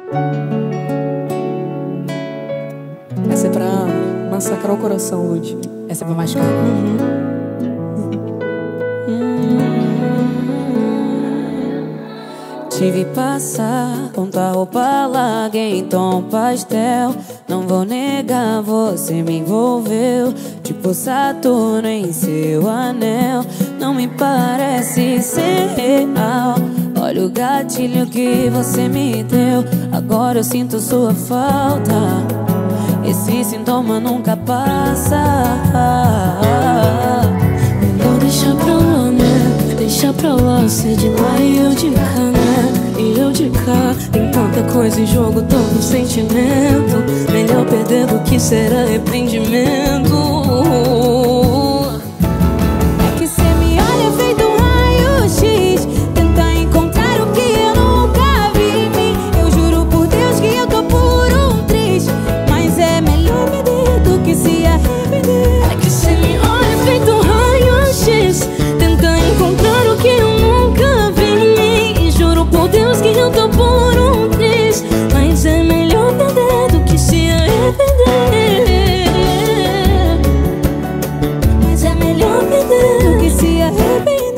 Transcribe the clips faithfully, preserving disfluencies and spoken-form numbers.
Essa é pra massacrar o coração hoje. Essa é pra machucar. Uhum. Tive passar com tua roupa larga em tom pastel. Não vou negar, você me envolveu tipo Saturno em seu anel. Não me parece ser real. Olha o gatilho que você me deu. Agora eu sinto sua falta. Esse sintoma nunca passa. Melhor deixar pra lá, né? Deixa pra lá, ser de lá e eu de cá, né? E eu de cá. Tem tanta coisa em jogo, tanto sentimento. Melhor perder do que ser arrependimento. É que cê me olha feito um raio-x, tenta encontrar o que eu nunca vi em mim. Eu juro por Deus que eu tô por um triz, mas é melhor perder do que se arrepender. É que cê me olha feito um raio-x, tenta encontrar o que eu nunca vi em mim. E juro por Deus que eu tô por um triz, mas é melhor perder do que se arrepender. Mas é melhor perder do que se arrepender.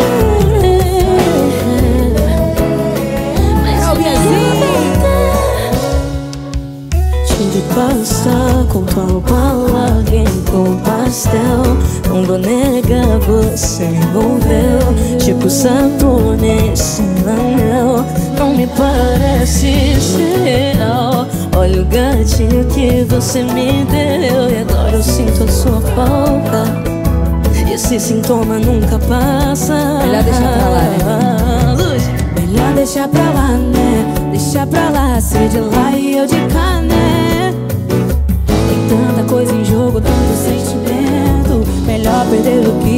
Mas é melhor perder. Tive que passar com tua roupa larga em tom pastel. Não vou negar, você me envolveu tipo Saturno nesse anel. Não me parece ser real. Olha o gatilho que você me deu. E agora eu sinto a sua falta. Esse sintoma nunca passa. Melhor deixar pra lá, né? Luz. Melhor deixar pra lá, né? Deixa pra lá, ser de lá e eu de cá, né? Tem tanta coisa em jogo, tanto sentimento. Melhor perder do que